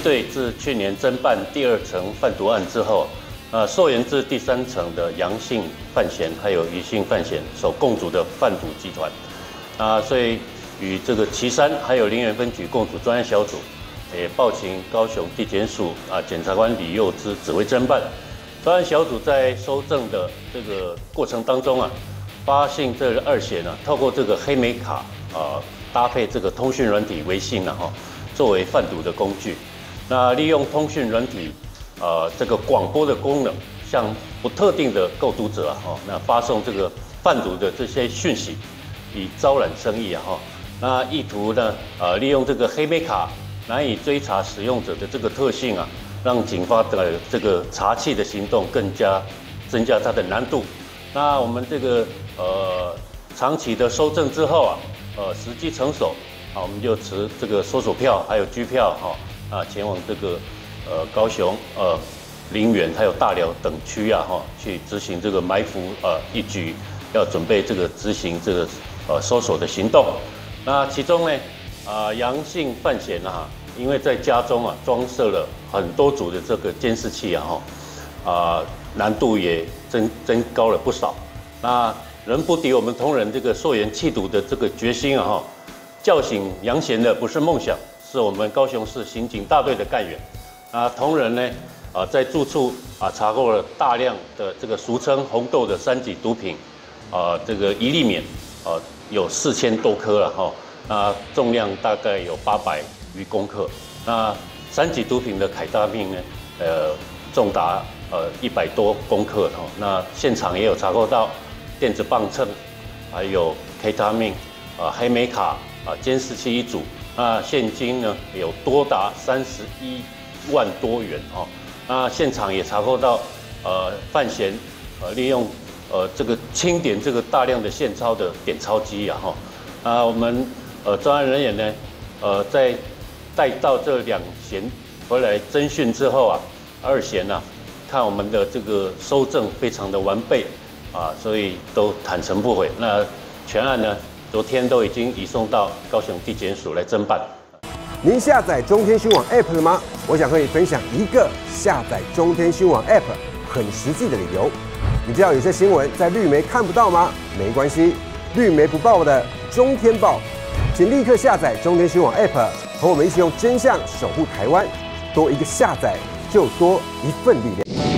队自去年侦办第2层贩毒案之后，溯源至第3层的阳性犯嫌还有疑似犯嫌所共组的贩毒集团，所以与这个旗山还有林园分局共组专案小组，也报请高雄地检署检察官李佑之指挥侦办。专案小组在搜证的这个过程当中发现这2嫌透过这个黑莓卡搭配这个通讯软体微信作为贩毒的工具。那利用通讯软体这个广播的功能，向不特定的购毒者那发送这个贩毒的这些讯息，以招揽生意那意图呢利用这个黑莓卡难以追查使用者的这个特性让警方的这个查缉的行动更加增加它的难度。那我们这个长期的搜证之后时机成熟我们就持这个搜索票还有拘票前往这个高雄林园还有大寮等区去执行这个埋伏一举，要准备这个执行这个搜索的行动。那其中呢阳性犯嫌因为在家中装设了很多组的这个监视器难度也增高了不少。那仍不敌我们同仁这个溯源缉毒的这个决心叫醒阳嫌的不是梦想，是我们高雄市刑警大队的干员。同仁呢在住处查获了大量的这个俗称红豆的3级毒品这个一粒棉有4000多颗了那重量大概有800余公克。那3级毒品的凯他命呢重达100多公克那现场也有查获到电子磅秤，还有 K 他命黑莓卡监视器1组。那现金呢有多达31万多元那现场也查获到犯嫌利用这个清点这个大量的现钞的点钞机我们专案人员呢在带到这2嫌回来侦讯之后2嫌看我们的这个搜证非常的完备所以都坦诚不悔。那全案呢昨天都已经移送到高雄地检署来侦办。 您下载中天新闻网 App 了吗？我想和你分享一个下载中天新闻网 App 很实际的理由。你知道有些新闻在绿媒看不到吗？没关系，绿媒不报的中天报，请立刻下载中天新闻网 App， 和我们一起用真相守护台湾。多一个下载，就多一份力量。